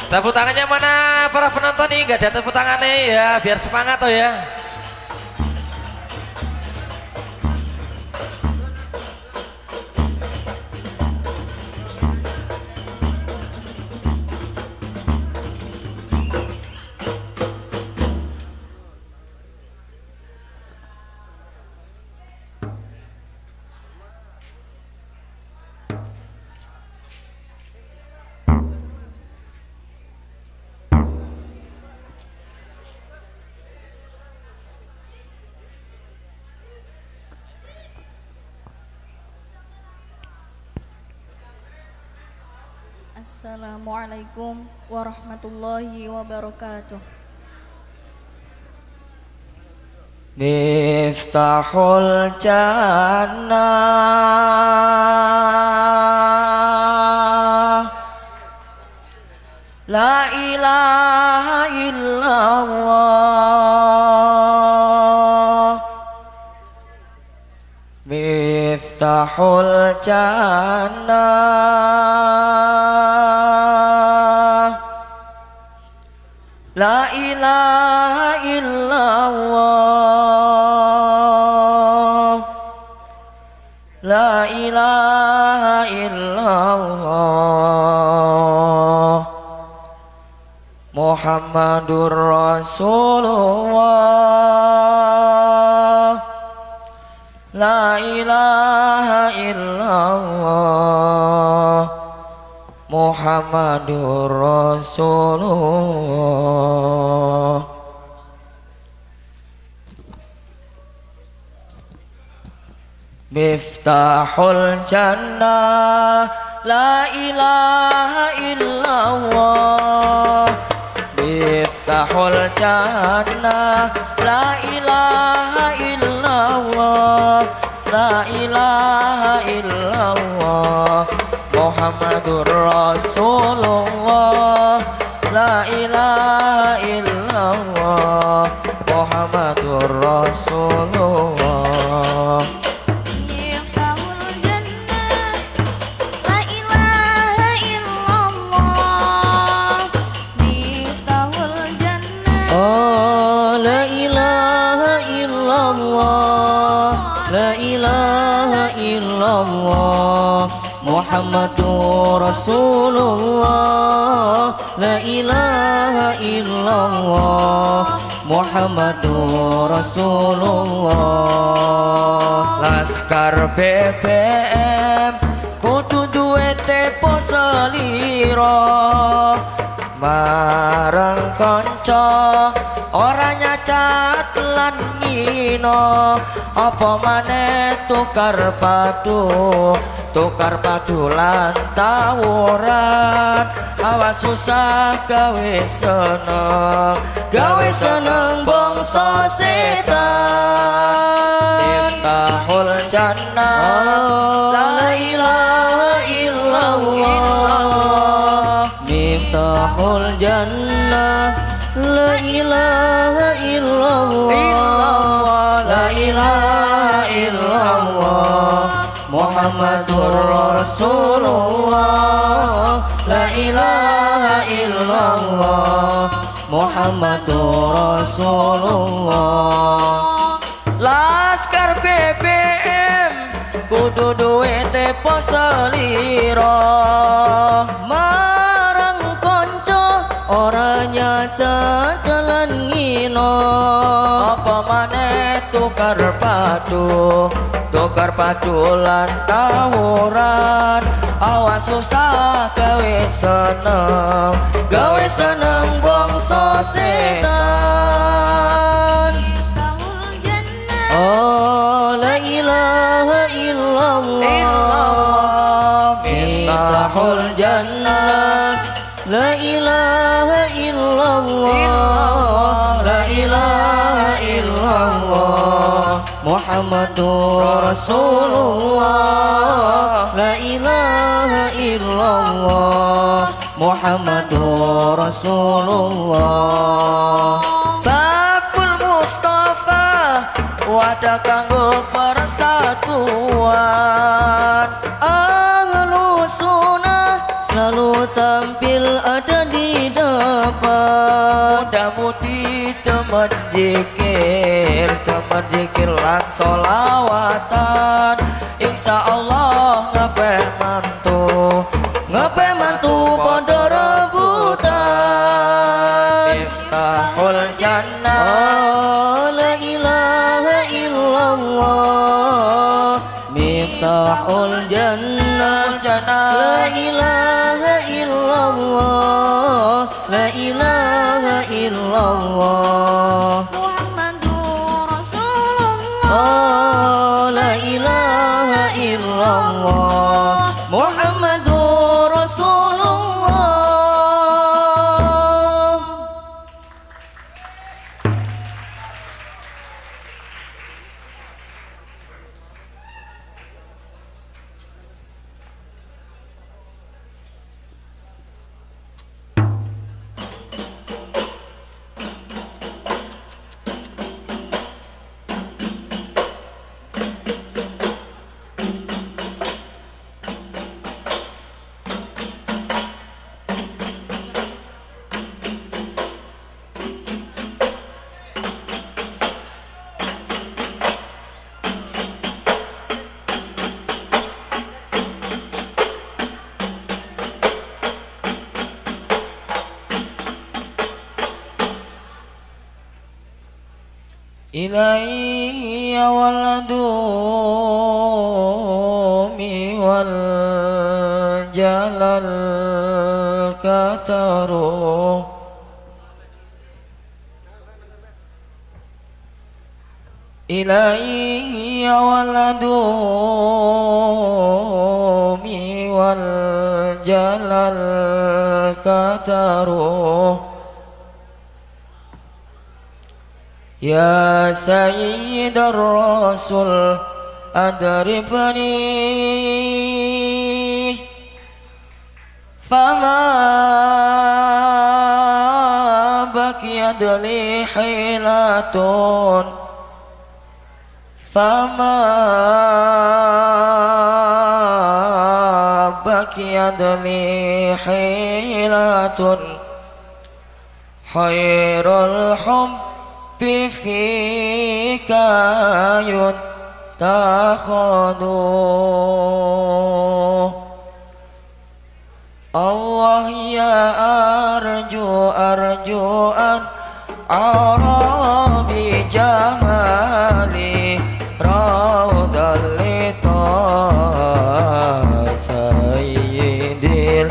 Tepuk tangannya mana para penonton nih? Gak ada tepuk tangannya ya, biar semangat tuh ya. Assalamualaikum warahmatullahi wabarakatuh. Miftahul Jannah, la ilaha illallah. Miftahul Jannah, la ilaha illallah, la ilaha illallah. Muhammadur Rasulullah, la ilaha illallah. Muhammadur Rasulullah. Miftahul Jannah, la ilaha illallah. Miftahul Jannah, la ilaha illallah, la ilaha illallah. Muhammadur Rasulullah, la ilaha illallah. Muhammadur Rasulullah. Muhammadur Rasulullah, la ilaha illallah. Muhammadur Rasulullah. Laskar BBM kudu duwe tepo seliro, marang kanca ora nyacat lan ngino. Apa maneh tukar padu lan tawuran. Awas susah gawe seneng bangsa setan. Miftahul Jannah, la ilaha illallah. Miftahul Jannah, la ilaha illallah, la ilaha illallah. Muhammadur Rasulullah, la ilaha illallah. Muhammadur Rasulullah. Laskar BBM kudu duwe tepo seliro, marang kanca ora nyacat lan ngino. Apa maneh tukar padu lan tawuran. Awas susah gawe seneng bangsa setan. Oh, la ilaha illallah. Miftahul Jannah, la ilaha illallah, la ilaha illallah. Muhammadur Rasulullah, la ilaha illallah. Muhammadur Rasulullah. Babul Mustafa, wadah kanggo persatuan. Ahlus sunnah selalu tampil ada di dalam mudah-mudi temen zikir lan solawatan insya Allah ngepe mantu podo rebutan Miftahul Jannah la ilaha illallah Miftahul Jannah la ilaha illallah la ilaha illallah Muhammadur Rasulullah la ilaha illallah Muhammadur Rasulullah. Ilaihi waladumi wal jalal kataru Ilaihi waladumi wal jalal kataru Ya Sayyidar Rasul adribni Fama bakiyad li hilatun Fama bakiyad li hilatun Khairul hub Bifika yutakhadu Allah ya arju an arabi jamali raudal lita sayyidil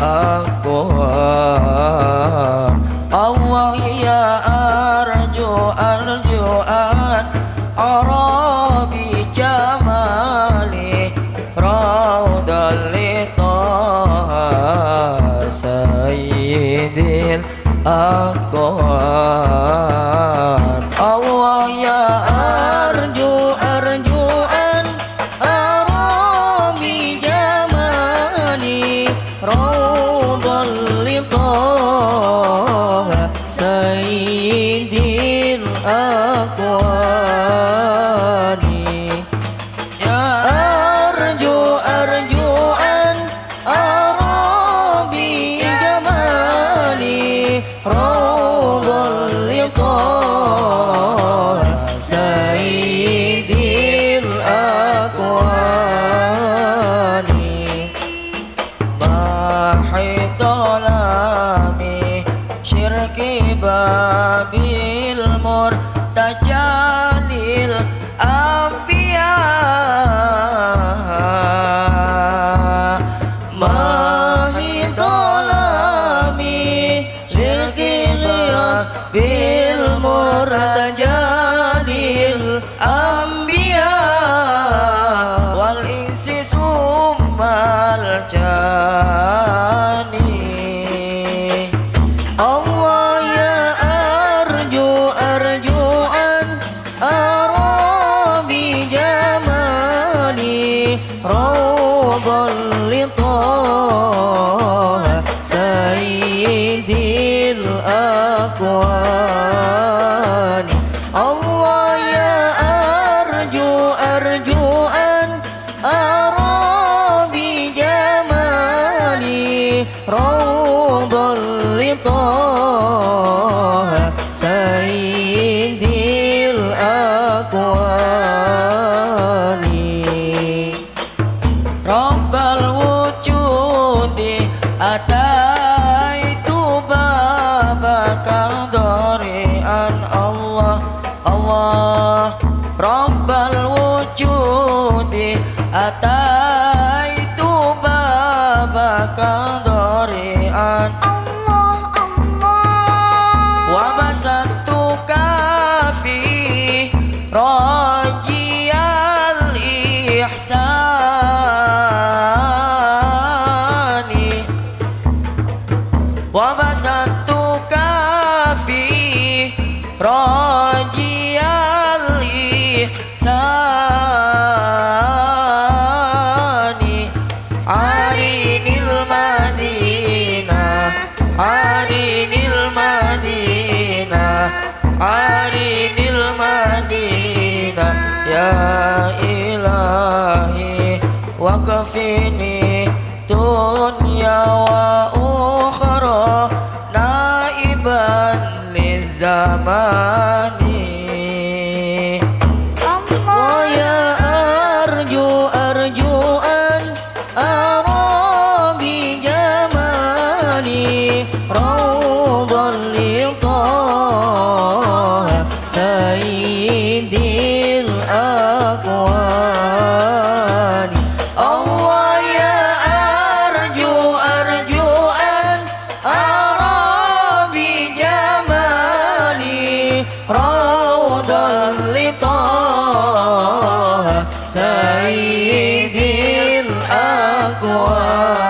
aqwan Allah ya arjuan arabi jamali raudal litaha sayyidil aqwan Allah ya arjuan arabi jamali raudal litaha sayyidil aqwani ya arjuan arabi jamali raudhal liqah sayyidil aqwani mahidolami syirki babil murtajalil anbiya mahidolami syirki babil murtajalil anbiya wal insi summal jani Allah ya arjuan arabi jamali raudhal litaha sayyidil aqwani Allah ya arjuan arabi jamali raudhal litaha Rabbi ataitu babaka dori'an Allah Allah wa basattuka fi rajiyal ihsani wa basattuka fi rajiyal ihsani arinil madinah arinil madinah arinil madinah ya ilahi waqfini dunya wa ukhra naiban lizamani wa ya arju an ara bi jamali rawdan li taha sayyidil akwani Allah ya arju an ara bi jamali rawdan li taha sayyidil akwani